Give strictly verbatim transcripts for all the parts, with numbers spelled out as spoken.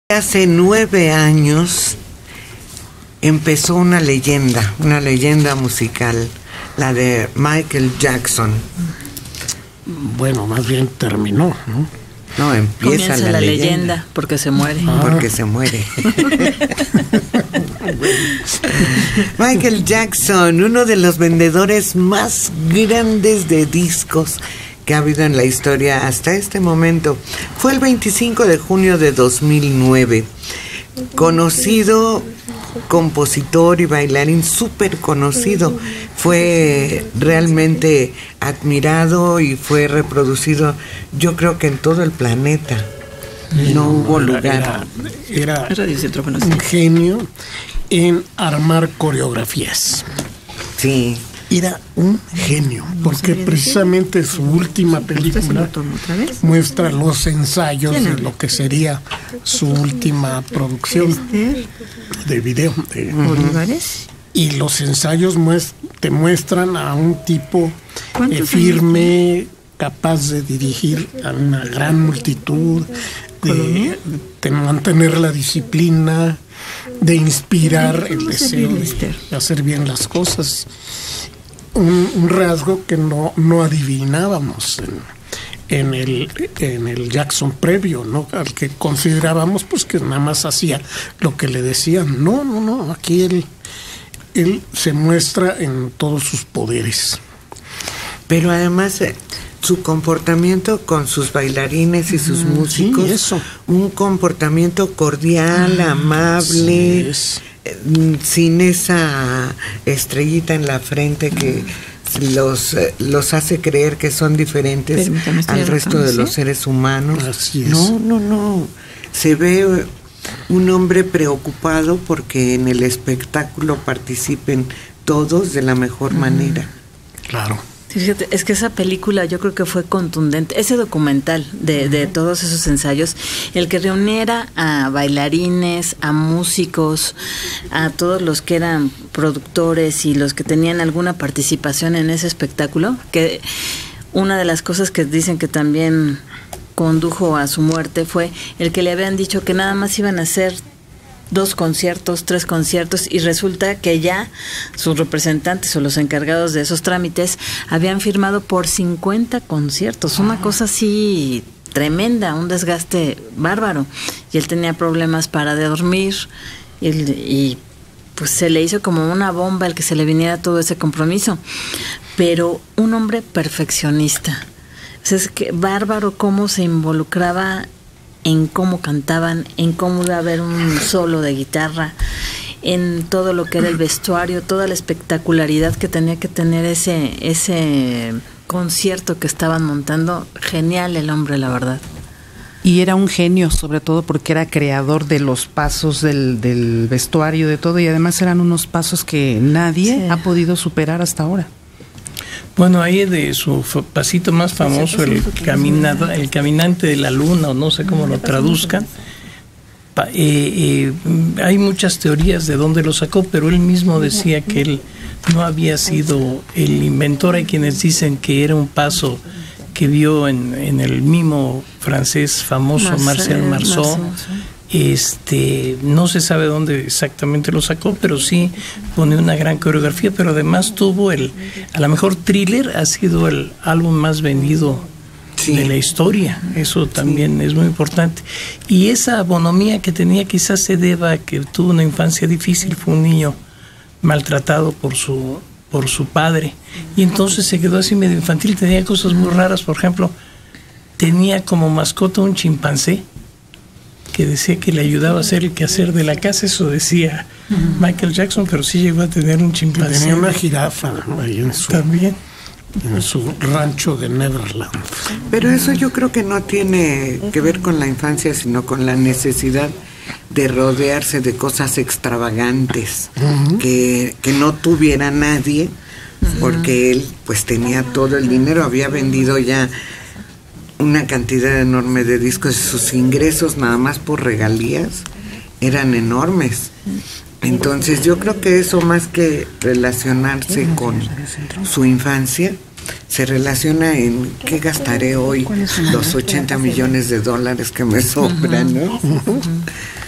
Hace nueve años empezó una leyenda, una leyenda musical, la de Michael Jackson. Bueno, más bien terminó, ¿no? No, empieza Comienza la, la leyenda, leyenda porque se muere. Ah. Porque se muere. Michael Jackson, uno de los vendedores más grandes de discos que ha habido en la historia hasta este momento. Fue el veinticinco de junio de dos mil nueve. Conocido compositor y bailarín súper conocido. Fue realmente admirado y fue reproducido, yo creo que en todo el planeta. No, no hubo lugar. Era, era, era un genio en armar coreografías. Sí. Era un genio, porque precisamente su última película muestra los ensayos de lo que sería su última producción de video. De, y los ensayos muest- te muestran a un tipo eh, firme, capaz de dirigir a una gran multitud, de, de mantener la disciplina, de inspirar el deseo de hacer bien las cosas. Un, un rasgo que no, no adivinábamos en, en, el, en el Jackson previo, ¿no? Al que considerábamos pues que nada más hacía lo que le decían. No, no, no, aquí él, él se muestra en todos sus poderes. Pero además eh, su comportamiento con sus bailarines y sus mm, músicos, sí, eso. Un comportamiento cordial, ah, amable, sí es. Sin esa estrellita en la frente que los, los hace creer que son diferentes al resto de los seres humanos. Así es. No, no, no. Se ve un hombre preocupado porque en el espectáculo participen todos de la mejor mm. manera. Claro. Sí, fíjate, es que esa película yo creo que fue contundente, ese documental de, de todos esos ensayos, el que reuniera a bailarines, a músicos, a todos los que eran productores y los que tenían alguna participación en ese espectáculo, que una de las cosas que dicen que también condujo a su muerte fue el que le habían dicho que nada más iban a hacer dos conciertos, tres conciertos, y resulta que ya sus representantes o los encargados de esos trámites habían firmado por cincuenta conciertos, una cosa así tremenda, un desgaste bárbaro, y él tenía problemas para dormir y, y pues se le hizo como una bomba el que se le viniera todo ese compromiso, pero un hombre perfeccionista. O sea, es que bárbaro cómo se involucraba en cómo cantaban, en cómo iba a haber un solo de guitarra, en todo lo que era el vestuario, toda la espectacularidad que tenía que tener ese ese concierto que estaban montando. Genial el hombre, la verdad. Y era un genio, sobre todo porque era creador de los pasos del, del vestuario, de todo, y además eran unos pasos que nadie sí. ha podido superar hasta ahora. Bueno, ahí de su pasito más famoso, el caminado, el caminante de la luna, o no sé cómo lo traduzcan, eh, eh, hay muchas teorías de dónde lo sacó, pero él mismo decía que él no había sido el inventor. Hay quienes dicen que era un paso que vio en, en el mimo francés famoso Marcel, Marcel Marceau. Este, no se sabe dónde exactamente lo sacó, pero sí pone una gran coreografía, pero además tuvo el, a lo mejor Thriller ha sido el álbum más vendido sí. de la historia, eso también sí. es muy importante, y esa bonomía que tenía quizás se deba a que tuvo una infancia difícil, fue un niño maltratado por su, por su padre, y entonces se quedó así medio infantil, tenía cosas muy raras, por ejemplo, tenía como mascota un chimpancé, que decía que le ayudaba a hacer el quehacer de la casa, eso decía uh-huh. Michael Jackson, pero sí llegó a tener un chimpancé. Tenía una jirafa, ¿no? Ahí en su, también en su rancho de Neverland. Pero eso yo creo que no tiene que ver con la infancia, sino con la necesidad de rodearse de cosas extravagantes uh-huh. que, que no tuviera nadie, uh-huh. porque él pues tenía todo el dinero, había vendido ya una cantidad enorme de discos, y sus ingresos nada más por regalías eran enormes. Entonces yo creo que eso, más que relacionarse con su infancia, se relaciona en qué gastaré hoy los ochenta millones de dólares que me sobran, ¿no?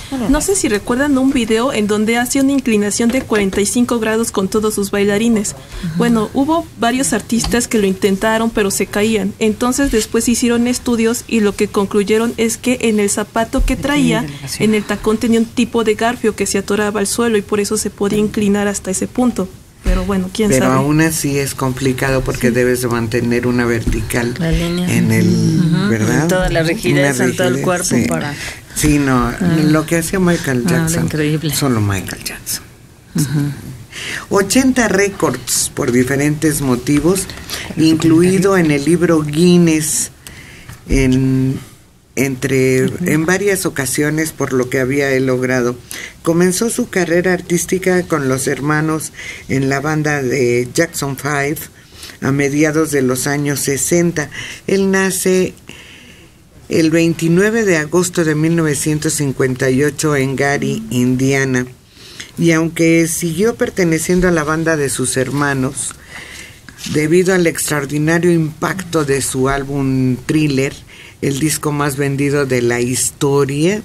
No sé si recuerdan un video en donde hace una inclinación de cuarenta y cinco grados con todos sus bailarines. Uh-huh. Bueno, hubo varios artistas que lo intentaron, pero se caían. Entonces después hicieron estudios y lo que concluyeron es que en el zapato que traía, en el tacón tenía un tipo de garfio que se atoraba al suelo y por eso se podía inclinar hasta ese punto. Pero bueno, quién Pero sabe. Pero aún así es complicado porque sí. debes de mantener una vertical la línea. En el, uh-huh. ¿verdad? Toda la rigidez, rigidez en todo el cuerpo sí. para... Sí, no, ah. lo que hacía Michael Jackson. Ah, increíble. Solo Michael Jackson. Uh-huh. ochenta récords por diferentes motivos, incluido en el libro Guinness en... entre en varias ocasiones por lo que había él logrado. Comenzó su carrera artística con los hermanos en la banda de Jackson Five a mediados de los años sesenta. Él nace el veintinueve de agosto de mil novecientos cincuenta y ocho en Gary, Indiana, y aunque siguió perteneciendo a la banda de sus hermanos, debido al extraordinario impacto de su álbum Thriller, el disco más vendido de la historia,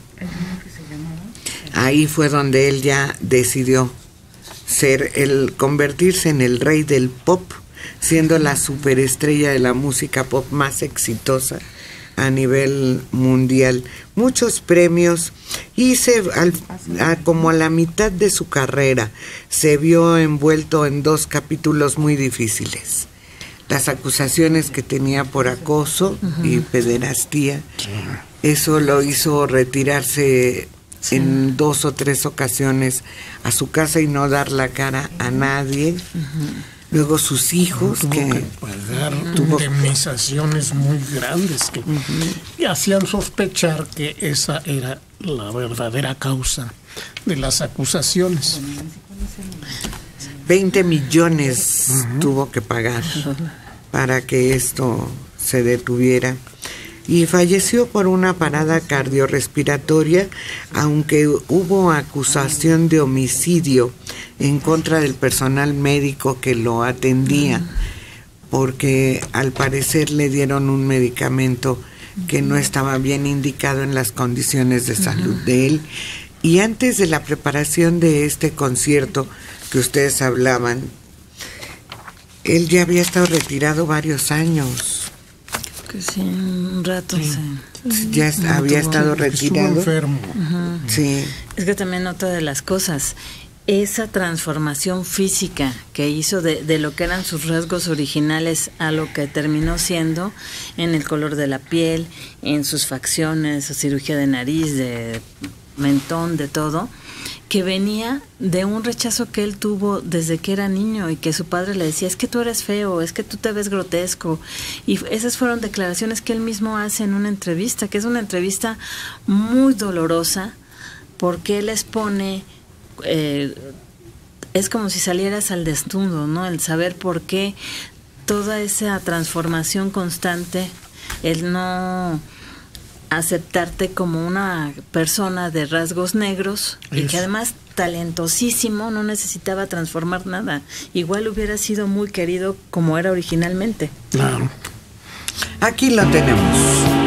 ahí fue donde él ya decidió ser el convertirse en el rey del pop, siendo la superestrella de la música pop más exitosa a nivel mundial. Muchos premios, y se, al, a, como a la mitad de su carrera se vio envuelto en dos capítulos muy difíciles: las acusaciones que tenía por acoso uh-huh. y pederastía. Eso lo hizo retirarse sí. en dos o tres ocasiones a su casa y no dar la cara a nadie. Uh-huh. Luego sus hijos tuvo que, que pagar uh-huh. indemnizaciones muy grandes que uh-huh. y hacían sospechar que esa era la verdadera causa de las acusaciones. veinte millones uh-huh. tuvo que pagar para que esto se detuviera, y falleció por una parada cardiorrespiratoria, aunque hubo acusación de homicidio en contra del personal médico que lo atendía, porque al parecer le dieron un medicamento que no estaba bien indicado en las condiciones de salud de él. Y antes de la preparación de este concierto que ustedes hablaban, él ya había estado retirado varios años. Que sí, un rato. Sí. Sí. Ya no había tuvo, estado retirado. Estuvo enfermo. Uh-huh. Sí. Es que también otra de las cosas, esa transformación física que hizo de, de lo que eran sus rasgos originales a lo que terminó siendo en el color de la piel, en sus facciones, cirugía de nariz, de mentón, de todo, que venía de un rechazo que él tuvo desde que era niño y que su padre le decía, es que tú eres feo, es que tú te ves grotesco, y esas fueron declaraciones que él mismo hace en una entrevista, que es una entrevista muy dolorosa porque él expone, eh, es como si salieras al desnudo, ¿no? El saber por qué toda esa transformación constante, el no aceptarte como una persona de rasgos negros y que además talentosísimo, no necesitaba transformar nada, igual hubiera sido muy querido como era originalmente. Claro. Aquí lo tenemos.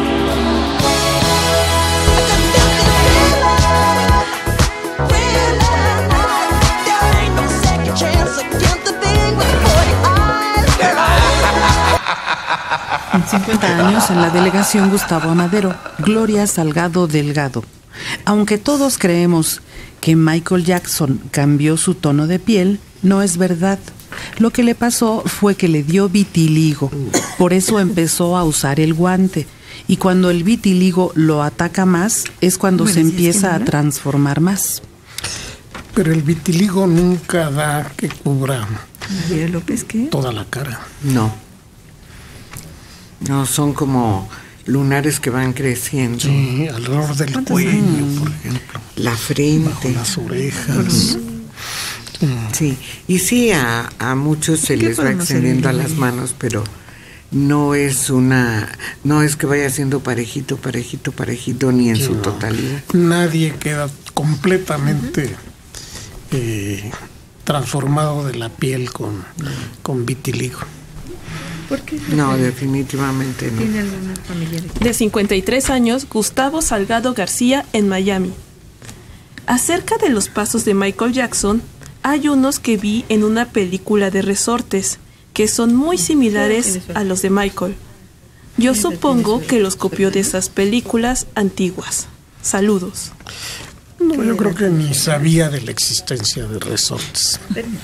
En cincuenta años en la delegación Gustavo Amadero, Gloria Salgado Delgado. Aunque todos creemos que Michael Jackson cambió su tono de piel, no es verdad. Lo que le pasó fue que le dio vitiligo, por eso empezó a usar el guante. Y cuando el vitiligo lo ataca más, es cuando bueno, se empieza a transformar más. Pero el vitiligo nunca da que cubra López, ¿qué? toda la cara. No. No, son como lunares que van creciendo. Sí, alrededor del cuello, años? por ejemplo. La frente. Bajo las orejas. Sí, y sí, a, a muchos se les va extendiendo a las manos, pero no es una, no es que vaya siendo parejito, parejito, parejito, ni en sí, su no. totalidad. Nadie queda completamente uh-huh. eh, transformado de la piel con, uh-huh. con vitiligo. ¿Por qué? No, definitivamente no. ¿Tiene alguna familiar? De cincuenta y tres años, Gustavo Salgado García, en Miami. Acerca de los pasos de Michael Jackson, hay unos que vi en una película de resortes, que son muy similares a los de Michael. Yo supongo que los copió de esas películas antiguas. Saludos. No, yo creo que ni sabía de la existencia de resortes.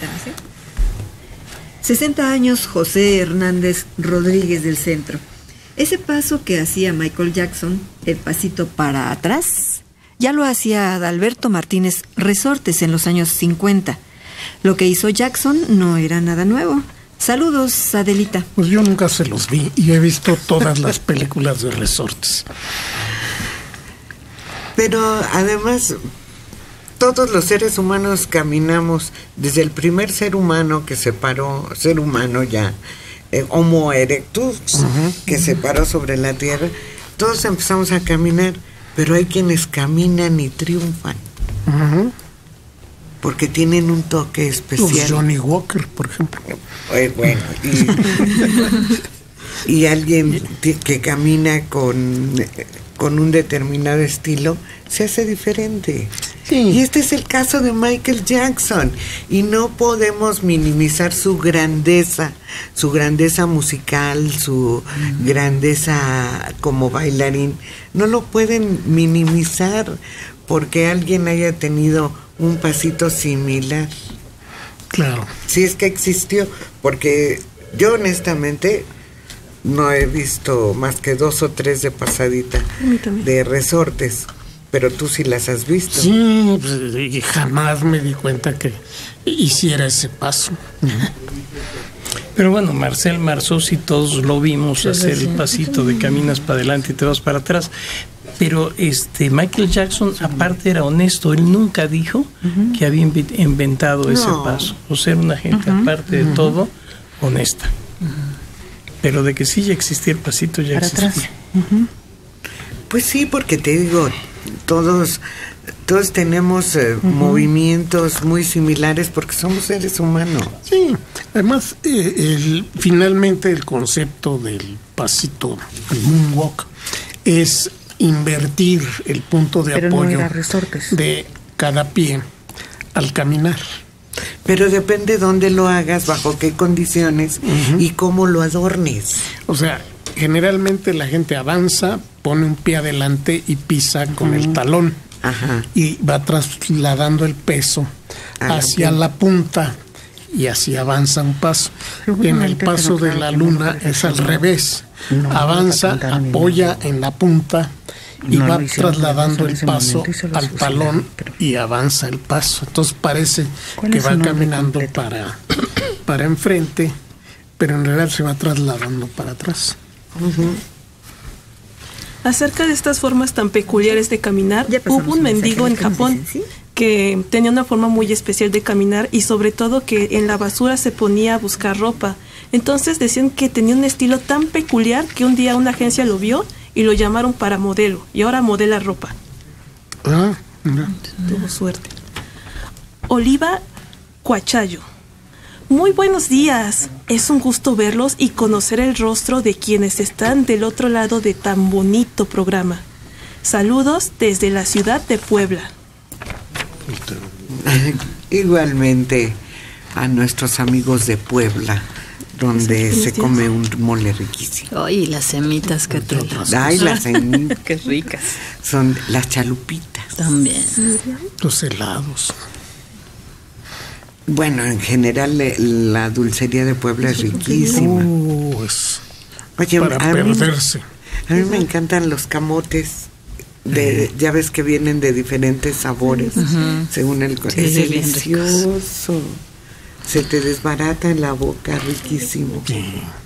sesenta años, José Hernández Rodríguez del Centro. Ese paso que hacía Michael Jackson, el pasito para atrás, ya lo hacía Adalberto Martínez Resortes en los años cincuenta. Lo que hizo Jackson no era nada nuevo. Saludos, Adelita. Pues yo nunca se los vi y he visto todas las películas de resortes. Pero además, todos los seres humanos caminamos, desde el primer ser humano que se paró, ser humano ya, eh, Homo erectus, uh-huh, que uh-huh. se paró sobre la tierra, todos empezamos a caminar, pero hay quienes caminan y triunfan. Uh-huh. Porque tienen un toque especial. Los Johnny Walker, por ejemplo. Eh, bueno, y, y alguien que camina con, con un determinado estilo se hace diferente. Sí. Y este es el caso de Michael Jackson. Y no podemos minimizar su grandeza, su grandeza musical, su mm. grandeza como bailarín. No lo pueden minimizar porque alguien haya tenido un pasito similar. Claro. Si es que existió, porque yo honestamente no he visto más que dos o tres de pasadita de resortes, pero tú sí las has visto. Sí, pues, y jamás me di cuenta que hiciera ese paso. Pero bueno, Marcel Marceau sí todos lo vimos sí, hacer sí. el pasito de caminas para adelante y te vas para atrás. Pero este Michael Jackson aparte era honesto, él nunca dijo uh-huh. que había inventado no. ese paso. O sea, era una gente uh-huh. aparte de uh-huh. todo honesta. Uh-huh. Pero de que sí ya existía el pasito ya para existía. Atrás. Uh-huh. Pues sí, porque te digo, todos todos tenemos eh, uh-huh. movimientos muy similares porque somos seres humanos. Sí, además eh, el, finalmente el concepto del pasito, el moonwalk, es invertir el punto de Pero apoyo no de cada pie al caminar. Pero depende dónde lo hagas, bajo qué condiciones uh-huh. y cómo lo adornes. O sea, generalmente la gente avanza, pone un pie adelante y pisa con uh-huh. el talón. Ajá. Y va trasladando el peso ah, hacia okay. la punta y así avanza un paso. En el paso de la luna es al revés. No, avanza, apoya en la punta y no va trasladando el paso al talón y avanza el paso. Entonces parece que va caminando para, para enfrente, pero en realidad se va trasladando para atrás. Uh-huh. Acerca de estas formas tan peculiares de caminar, hubo un mendigo en Japón que tenía una forma muy especial de caminar y sobre todo que en la basura se ponía a buscar ropa. Entonces decían que tenía un estilo tan peculiar que un día una agencia lo vio y lo llamaron para modelo y ahora modela ropa. Ah, mira. Tuvo suerte. Oliva Cuachayo. Muy buenos días. Es un gusto verlos y conocer el rostro de quienes están del otro lado de tan bonito programa. Saludos desde la ciudad de Puebla. Igualmente a nuestros amigos de Puebla, donde se come un mole riquísimo. Ay, las semitas que te Ay, las semitas. Qué ricas. Son las chalupitas. También. Los helados. Bueno, en general la dulcería de Puebla es riquísima. Uh, es Oye, para a perderse. Mí, a mí me encantan los camotes. De, ya ves que vienen de diferentes sabores, uh-huh. según el sí, es delicioso. Se te desbarata en la boca, riquísimo. Sí.